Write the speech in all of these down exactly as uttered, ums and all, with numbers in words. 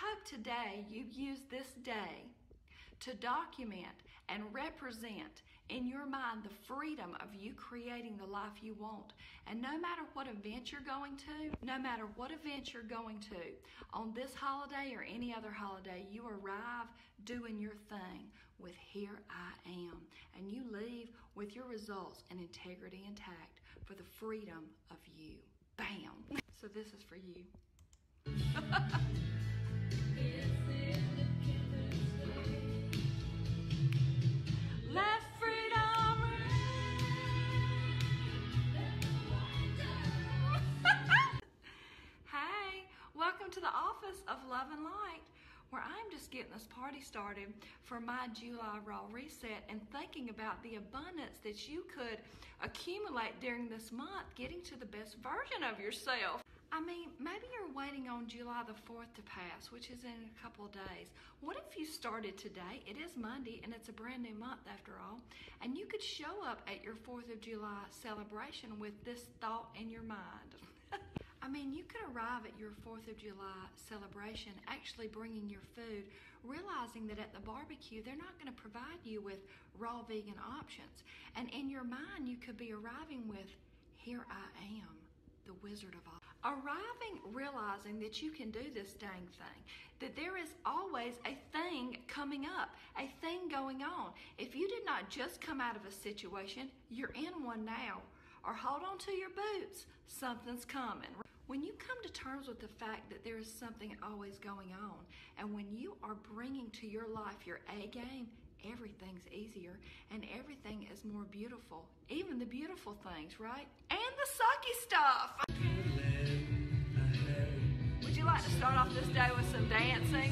hope today you use this day to document and represent in your mind the freedom of you creating the life you want. And no matter what event you're going to, no matter what event you're going to, on this holiday or any other holiday, you arrive doing your thing with "Here I am," and you leave with your results and integrity intact for the freedom of you. Bam! So this is for you. Let freedom Hey, welcome to the office of Love and Light, where I'm just getting this party started for my July Raw Reset and thinking about the abundance that you could accumulate during this month, getting to the best version of yourself. I mean, maybe you're waiting on July the fourth to pass, which is in a couple of days. What if you started today? It is Monday, and it's a brand new month after all. And you could show up at your fourth of July celebration with this thought in your mind. I mean, you could arrive at your fourth of July celebration actually bringing your food, realizing that at the barbecue, they're not going to provide you with raw vegan options. And in your mind, you could be arriving with, "Here I am, the Wizard of Oz." Arriving, realizing that you can do this dang thing, that there is always a thing coming up, a thing going on. If you did not just come out of a situation, you're in one now. Or hold on to your boots, something's coming. When you come to terms with the fact that there is something always going on, and when you are bringing to your life your A game, everything's easier and everything is more beautiful. Even the beautiful things, right? And the sucky stuff. Would you like to start off this day with some dancing?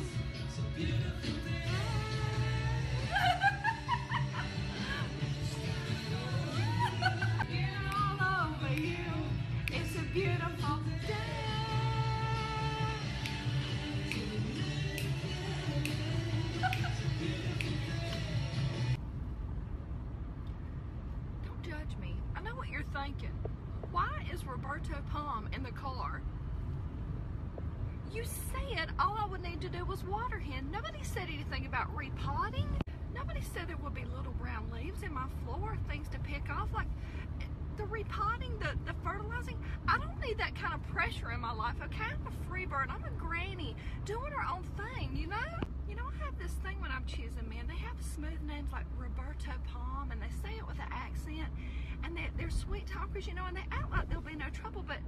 Get all over you. It's a beautiful day. Don't judge me. I know what you're thinking. Why is Roberto Palm in the car? You said all I would need to do was water him. Nobody said anything about repotting. Nobody said there would be little brown leaves in my floor, things to pick off. Like the repotting, the, the fertilizing. I don't need that kind of pressure in my life, okay? I'm a free bird. I'm a granny doing her own thing, you know? You know, I have this thing when I'm choosing men. They have smooth names like Roberto Palm, and they say it with an accent, and they, they're sweet talkers, you know, and they act like there'll be no trouble, but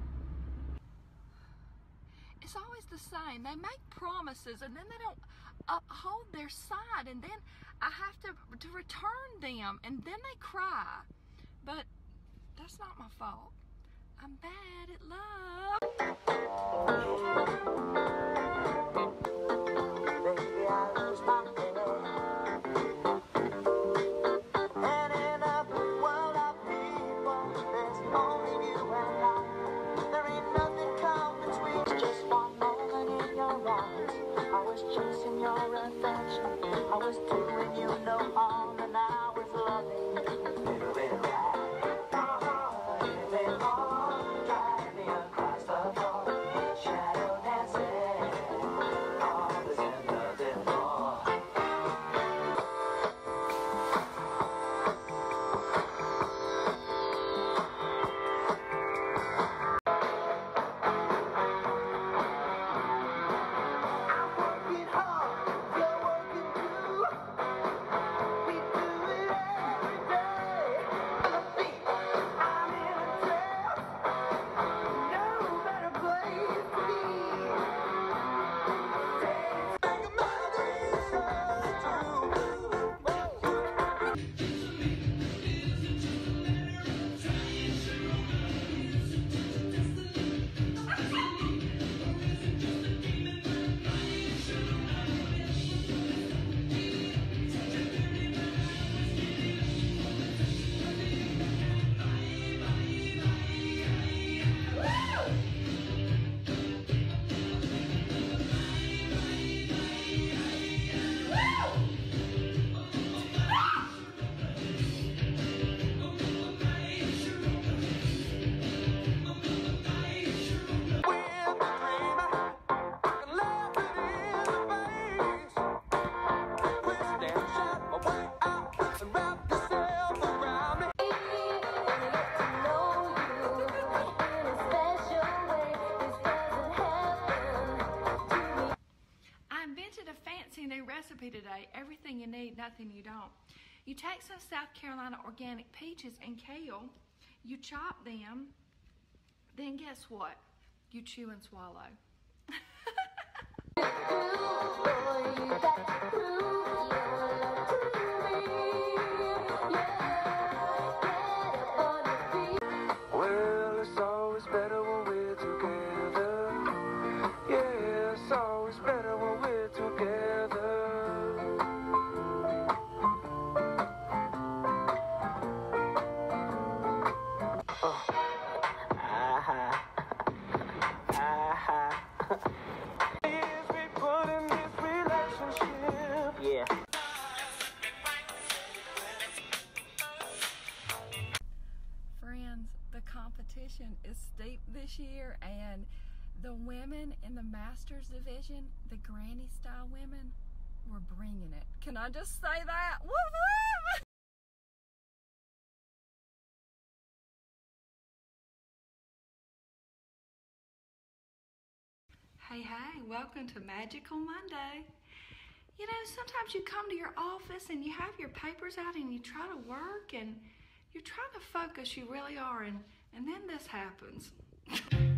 it's always the same. They make promises and then they don't uphold their side, and then I have to, to return them, and then they cry. But that's not my fault. I'm bad at love. Baby, I lose my head. And in a world of people, there's only you and I. There ain't nothing come between. Just one moment in your eyes, I was chasing your affection. I was doing you no harm, and I was loving you. Little Living on, driving me across the floor, shadow dancing. you need, nothing you don't. You take some South Carolina organic peaches and kale, you chop them, then guess what? You chew and swallow. Well, it's always better when we're together. Yeah, it's always better when we're together. Oh. Ah-ha. Ah-ha. Years we put in this relationship. Yeah. Friends, the competition is steep this year, and the women in the Masters division, the granny style women, were bringing it. Can I just say that? Woo woo! Hey, hey, welcome to Magical Monday. You know, sometimes you come to your office and you have your papers out and you try to work and you're trying to focus, you really are, and, and then this happens.